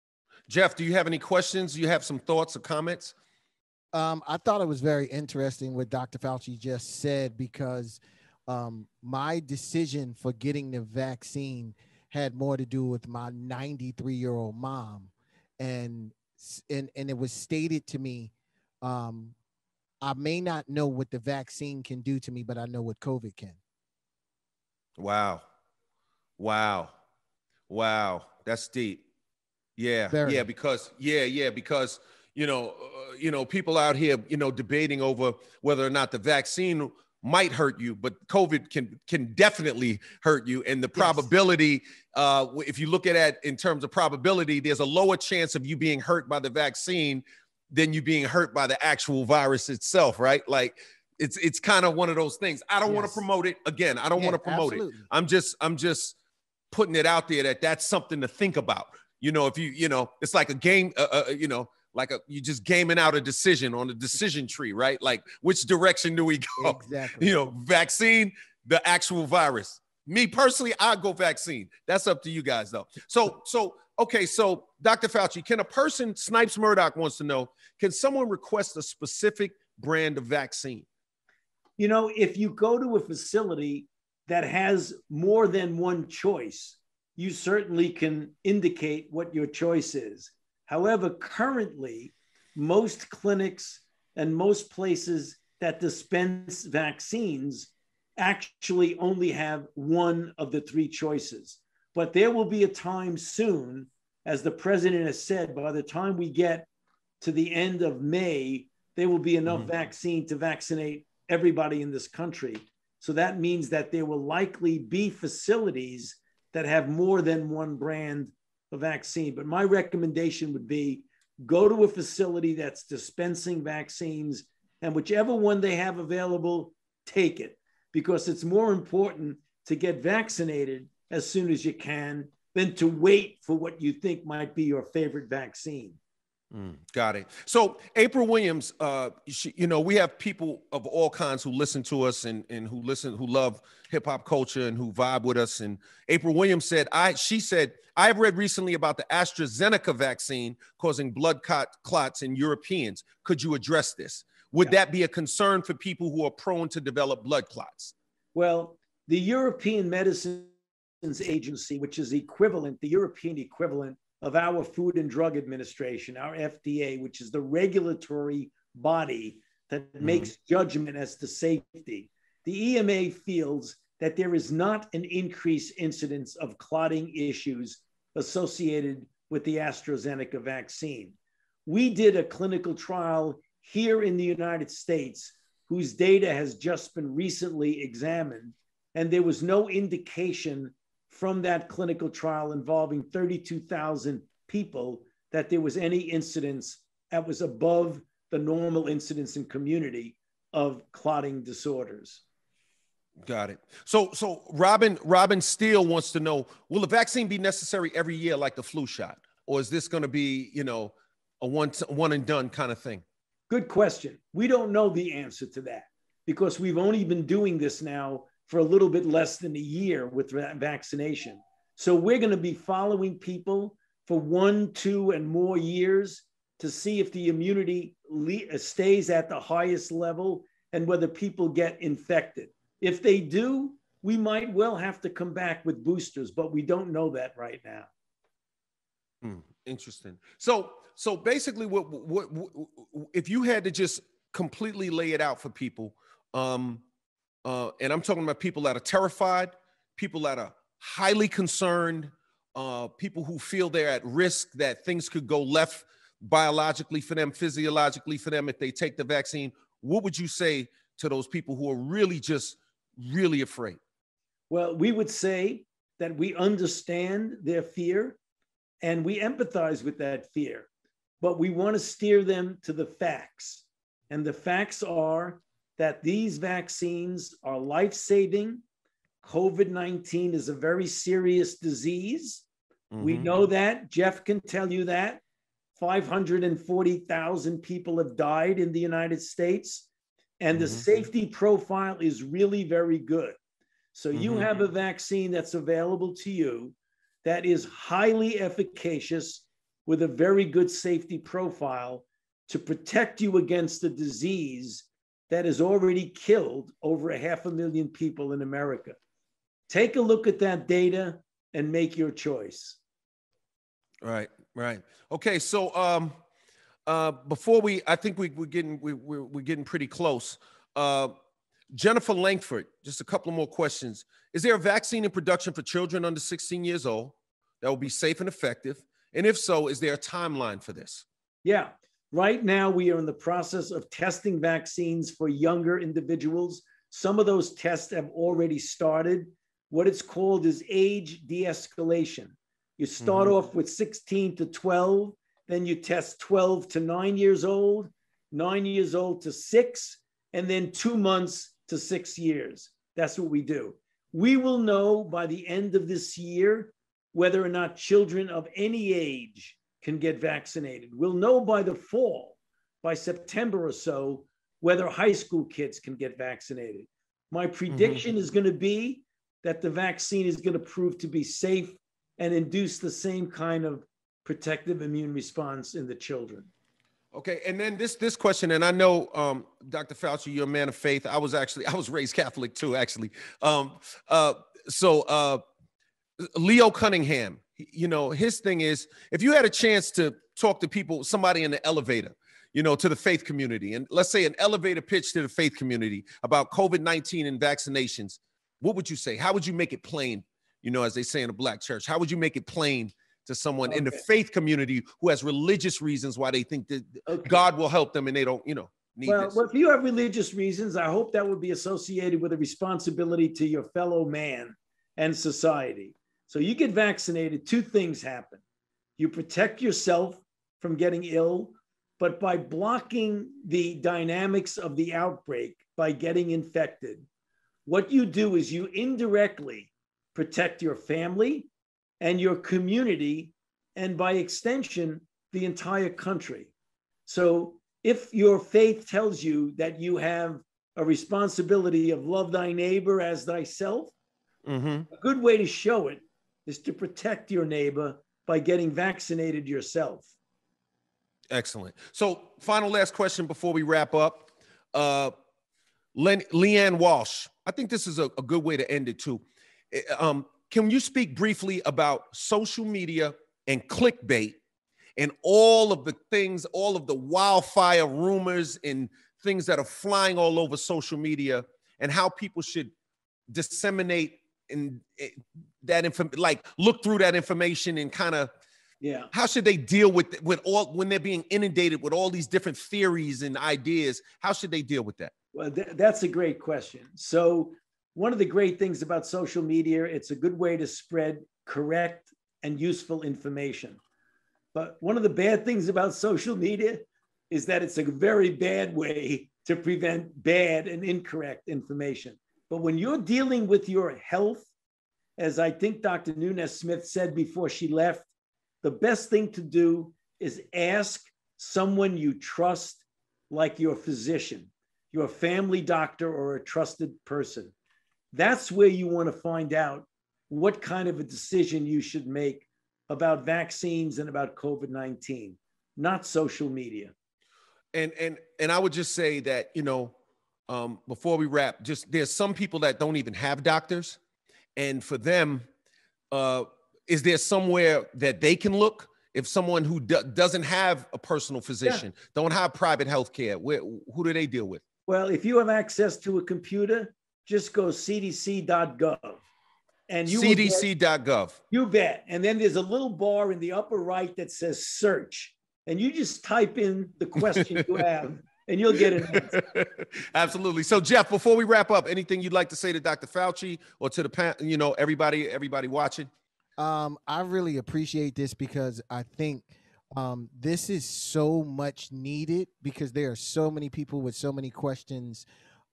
Jeff, do you have any questions? Do you have some thoughts or comments? I thought it was very interesting what Dr. Fauci just said, because my decision for getting the vaccine had more to do with my 93-year-old mom. And it was stated to me, I may not know what the vaccine can do to me, but I know what COVID can. Wow. That's deep. Yeah. Very. Yeah. Because people out here, debating over whether or not the vaccine might hurt you, but COVID can definitely hurt you. And the probability, if you look at it in terms of probability, there's a lower chance of you being hurt by the vaccine than you being hurt by the actual virus itself, right? Like it's kind of one of those things. I don't want to promote it. Again, I don't want to promote it. I'm just putting it out there that that's something to think about. If it's like a game, you just gaming out a decision on a decision tree, right? Like, which direction do we go? Exactly. Vaccine, the actual virus. Me personally, I go vaccine. That's up to you guys, though. So Dr. Fauci, can a person, Snipes Murdoch wants to know, can someone request a specific brand of vaccine? If you go to a facility that has more than one choice, you certainly can indicate what your choice is. However, currently, most clinics and most places that dispense vaccines actually only have one of the three choices. But there will be a time soon, as the president has said, by the time we get to the end of May, there will be enough vaccine to vaccinate everybody in this country. So that means that there will likely be facilities that have more than one brand of vaccine. But my recommendation would be go to a facility that's dispensing vaccines, and whichever one they have available, take it, because it's more important to get vaccinated as soon as you can than to wait for what you think might be your favorite vaccine. Got it. So April Williams, we have people of all kinds who listen to us and who love hip hop culture and who vibe with us. And April Williams said, she said, I have read recently about the AstraZeneca vaccine causing blood clots in Europeans. Could you address this? Would that be a concern for people who are prone to develop blood clots? Well, the European Medicines Agency, which is the European equivalent of our Food and Drug Administration, our FDA, which is the regulatory body that makes judgment as to safety. The EMA feels that there is not an increased incidence of clotting issues associated with the AstraZeneca vaccine. We did a clinical trial here in the United States whose data has just been recently examined, and there was no indication from that clinical trial involving 32,000 people that there was any incidence that was above the normal incidence in community of clotting disorders. Got it. So Robin Steele wants to know, will the vaccine be necessary every year like the flu shot? Or is this going to be, a one and done kind of thing? Good question. We don't know the answer to that because we've only been doing this now for a little bit less than a year with vaccination. So we're going to be following people for 1, 2, and more years to see if the immunity stays at the highest level and whether people get infected. If they do, we might well have to come back with boosters, but we don't know that right now. Interesting. So basically, what if you had to just completely lay it out for people? And I'm talking about people that are terrified, people that are highly concerned, people who feel they're at risk that things could go left biologically for them, physiologically for them if they take the vaccine. What would you say to those people who are really afraid? Well, we would say that we understand their fear and we empathize with that fear, but we want to steer them to the facts. And the facts are that these vaccines are life-saving. COVID-19 is a very serious disease. We know that. Jeff can tell you that. 540,000 people have died in the United States, and the safety profile is really very good. So you have a vaccine that's available to you that is highly efficacious with a very good safety profile to protect you against a disease that has already killed over 500,000 people in America. Take a look at that data and make your choice. Right. Okay, so before I think we're getting pretty close. Jennifer Langford, just a couple of more questions. Is there a vaccine in production for children under 16 years old that will be safe and effective? And if so, is there a timeline for this? Yeah. Right now, we are in the process of testing vaccines for younger individuals. Some of those tests have already started. What it's called is age de-escalation. You start off with 16 to 12, then you test 12 to 9 years old, 9 years old to 6, and then 2 months to 6 years. That's what we do. We will know by the end of this year whether or not children of any age can get vaccinated. We'll know by the fall, by September or so, whether high school kids can get vaccinated. My prediction is going to be that the vaccine is going to prove to be safe and induce the same kind of protective immune response in the children. Okay, and then this question, and I know, Dr. Fauci, you're a man of faith. I was raised Catholic too, actually. So Leo Cunningham, his thing is, if you had a chance to talk to people, somebody in the elevator, to the faith community, and let's say an elevator pitch to the faith community about COVID-19 and vaccinations, what would you say? How would you make it plain, as they say in a black church? How would you make it plain to someone in the faith community who has religious reasons why they think that God will help them and they don't, need this? Well, if you have religious reasons, I hope that would be associated with a responsibility to your fellow man and society. So you get vaccinated, 2 things happen. You protect yourself from getting ill, but by blocking the dynamics of the outbreak, by getting infected, what you do is you indirectly protect your family and your community, and by extension, the entire country. So if your faith tells you that you have a responsibility of love thy neighbor as thyself, a good way to show it is to protect your neighbor by getting vaccinated yourself. Excellent. So final last question before we wrap up. Leanne Walsh, I think this is a good way to end it too. Can you speak briefly about social media and clickbait and all of the things, all of the wildfire rumors and things that are flying all over social media, and how people should disseminate that information, like look through that information and kind of, how should they deal with all, when they're being inundated with all these different theories and ideas? How should they deal with that? Well, that's a great question. So one of the great things about social media, it's a good way to spread correct and useful information. But one of the bad things about social media is that it's a very bad way to prevent bad and incorrect information. But when you're dealing with your health, as I think Dr. Nunez-Smith said before she left, the best thing to do is ask someone you trust, like your physician, your family doctor, or a trusted person. That's where you want to find out what kind of a decision you should make about vaccines and about COVID-19, not social media. And I would just say that, before we wrap, just there's some people that don't even have doctors. And for them, is there somewhere that they can look? If someone who doesn't have a personal physician, don't have private health care, who do they deal with? Well, if you have access to a computer, just go cdc.gov. And cdc.gov. You bet. And then there's a little bar in the upper right that says search. And you just type in the question you have, and you'll get an answer. Absolutely. So, Jeff, before we wrap up, anything you'd like to say to Dr. Fauci or to the everybody watching? I really appreciate this because I think this is so much needed, because there are so many people with so many questions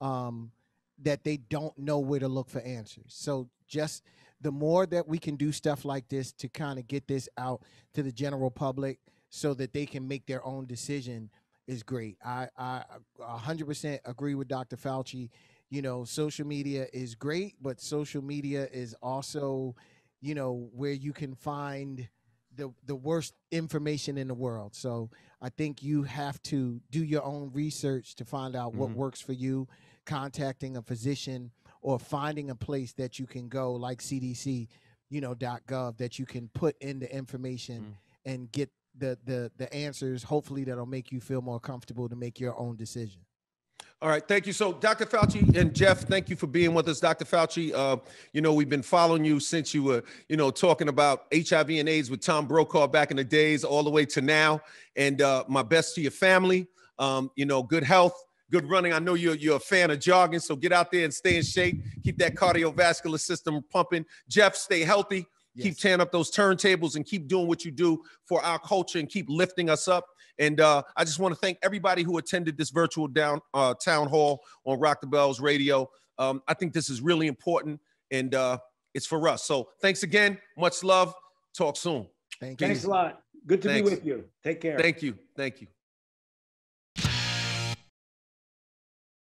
that they don't know where to look for answers. So just the more that we can do stuff like this to kind of get this out to the general public so that they can make their own decision is great. I 100% agree with Dr. Fauci. Social media is great, but social media is also, where you can find the worst information in the world. So I think you have to do your own research to find out what works for you, contacting a physician or finding a place that you can go like CDC, .gov, that you can put in the information and get the answers, hopefully that'll make you feel more comfortable to make your own decision. All right, thank you. So Dr. Fauci and Jeff, thank you for being with us. Dr. Fauci, we've been following you since you were, talking about HIV and AIDS with Tom Brokaw back in the days all the way to now. And my best to your family, good health, good running. I know you're a fan of jogging, so get out there and stay in shape. Keep that cardiovascular system pumping. Jeff, stay healthy. Yes. Keep tearing up those turntables and keep doing what you do for our culture and keep lifting us up. And I just want to thank everybody who attended this virtual town hall on Rock the Bells Radio. I think this is really important, and it's for us. So thanks again. Much love. Talk soon. Thanks a lot. Good to be with you. Take care. Thank you. Thank you.